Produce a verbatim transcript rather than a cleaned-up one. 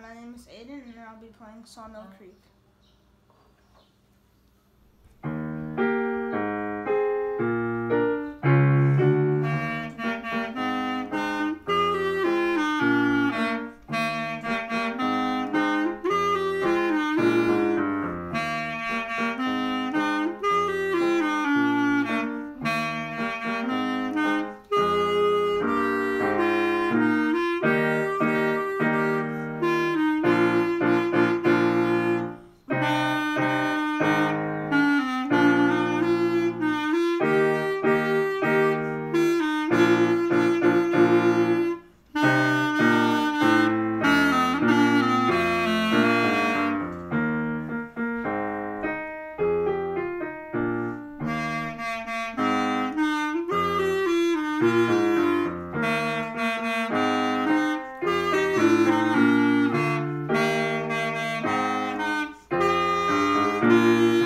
my name is Ayden, and I'll be playing Sawmill Creek. Thank you.